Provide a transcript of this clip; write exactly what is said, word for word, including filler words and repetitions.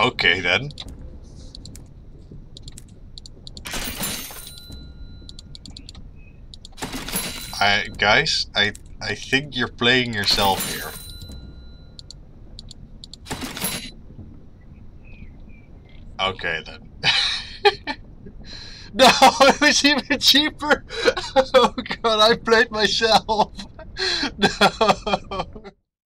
Okay then. I guys, I I think you're playing yourself here. Okay then. No, it was even cheaper. Oh god, I played myself. No.